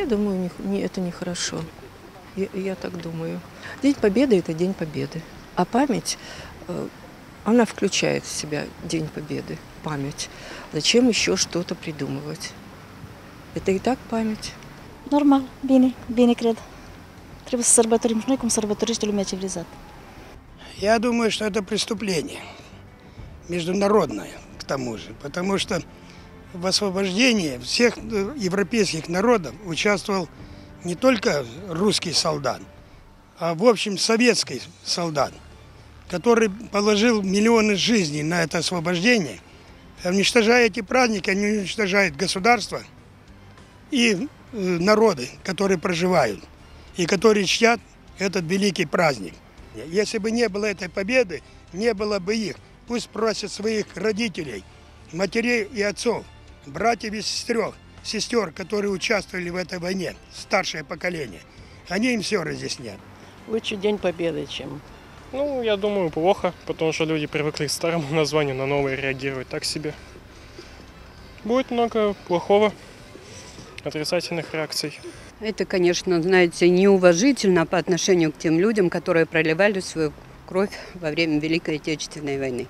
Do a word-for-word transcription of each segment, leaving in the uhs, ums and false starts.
Я думаю, не, не, это нехорошо. Я, я так думаю. День Победы – это День Победы. А память, э, она включает в себя День Победы, память. Зачем еще что-то придумывать? Это и так память. Normal, bine, bine cred. Trebuie să sărbătorim și noi cum sărbătorește lumea civilizată. Я думаю, что это преступление. Международное, к тому же. Потому что в освобождении всех европейских народов участвовал не только русский солдат, а в общем советский солдат, который положил миллионы жизней на это освобождение. Уничтожая эти праздники, они уничтожают государство и народы, которые проживают, и которые чтят этот великий праздник. Если бы не было этой победы, не было бы их. Пусть просят своих родителей, матерей и отцов, братьев и сестер, сестер, которые участвовали в этой войне, старшее поколение. Они им все разъяснят. Лучше День Победы, чем... Ну, я думаю, плохо, потому что люди привыкли к старому названию, на новое реагируют так себе. Будет много плохого, отрицательных реакций. Это, конечно, знаете, неуважительно по отношению к тем людям, которые проливали свою кровь во время Великой Отечественной войны.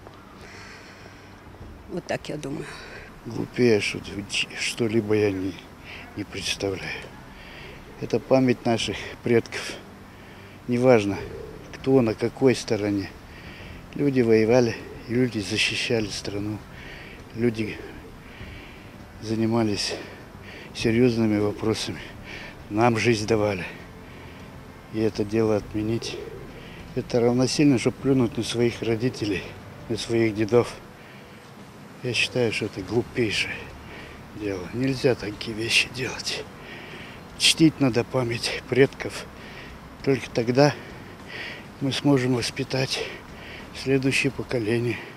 Вот так я думаю. Глупее что-либо я не, не представляю. Это память наших предков. Неважно, кто на какой стороне. Люди воевали, люди защищали страну. Люди занимались серьезными вопросами. Нам жизнь давали. И это дело отменить. Это равносильно, чтобы плюнуть на своих родителей, на своих дедов. Я считаю, что это глупейшее дело. Нельзя такие вещи делать. Чтить надо память предков. Только тогда мы сможем воспитать следующее поколение.